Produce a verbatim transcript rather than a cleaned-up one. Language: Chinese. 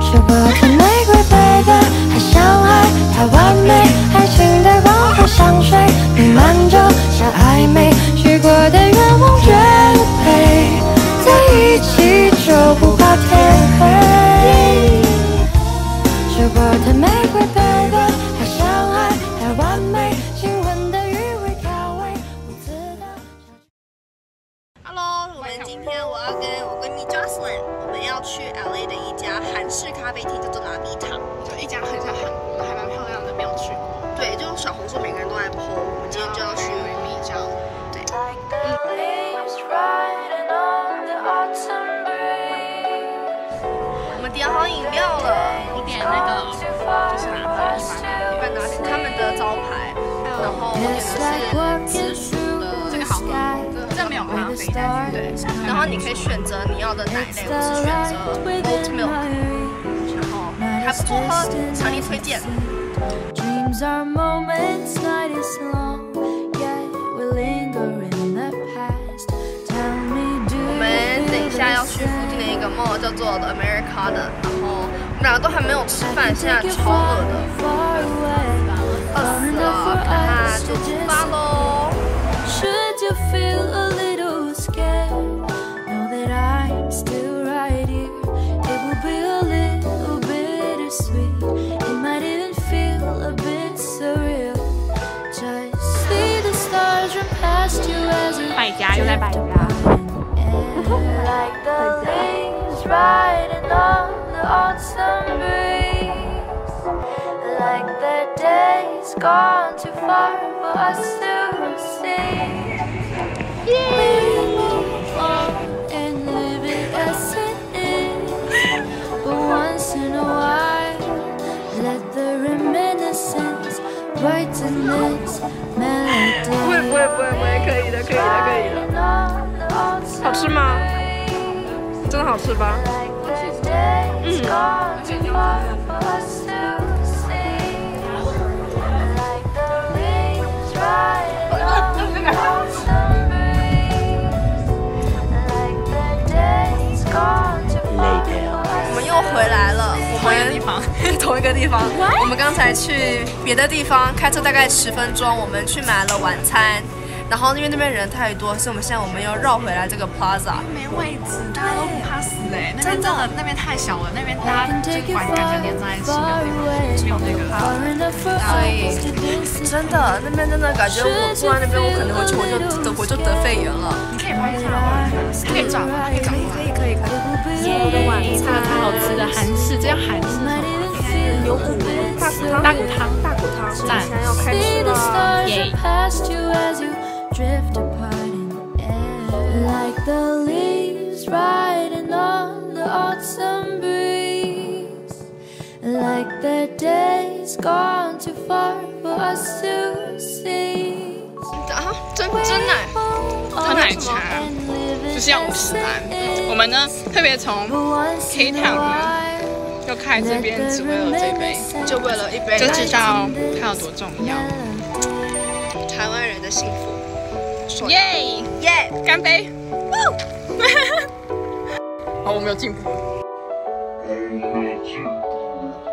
是我的玫瑰 baby， 还像海，太完美，爱情的光和香水弥漫着像暧昧，许过的愿望绝配，在一起就不怕天黑。是我的玫瑰 baby， 还像海，太完美，亲吻的余味调味，无字的。 Hello， 我们今天我要跟我闺蜜 Jocelyn， 我们要去 L A 的一家韩式咖啡厅，叫做 Lavita， 就一家很像韩国的，还蛮漂亮的，没有去过。 对，就小红书每个人都在 po， 我们今天就要去比较。 对。我们点好饮料了， 我点那个就是拿铁， 一般拿铁，他们的招牌，然后我点的是紫薯的， 这个好喝，这没有咖啡， 对。然后你可以选择你要的奶类，我是选择 oat milk， 然后还不错喝，强烈推荐。 Dreams are moments, night is long, yet we linger in the past. Tell me, do 我们等一下要去附近的一个 mall 叫做 The America 的，然后我们两个都还没有吃饭，现在超饿的，饿死了，那就出发喽。 Should you feel a little scared, know that I'm still right here. It will be a little bittersweet. It might even feel a bit surreal. Just see the stars run past you as you 百家又在百家。 like the leaves riding on the autumn breeze. Like the days gone too far for us to see. We move on and live it as it is. But once in a while, let the reminiscence brighten this melody. 不会不会不会不会，可以的可以的可以的。好吃吗？真的好吃吧？嗯。我们又回来了，我们地方同一个地方。我们刚才去别的地方，开车大概十分钟，我们去买了晚餐。 然后因为那边人太多，所以我们现在我们又绕回来这个 plaza。 没位置，大家都不怕死嘞。那边真的，那边太小了，那边大家就感感觉连在一起，没有那个，没有那个。 所以真的那边真的感觉，我住在那边，我可能回去我就得我就得肺炎了。 你可以拍一下吗？可以转吗？可以转过来。 可以可以可以。所有的晚餐， 超好吃的韩式，这叫韩式什么？ 牛骨大骨汤，大骨汤，大骨汤。 赞。 现在要开吃了， 耶！ drift apart in the air like the leaves riding on the autumn breeze, like the days gone too far for us to see. 啊，真真奶，喝奶茶就是要五十元。我们呢特别从 K Town 呢又开这边，只为了这杯， 就为了一杯， 就知道它有多重要。 台湾人的幸福。 耶耶！干杯！好，我们有进步。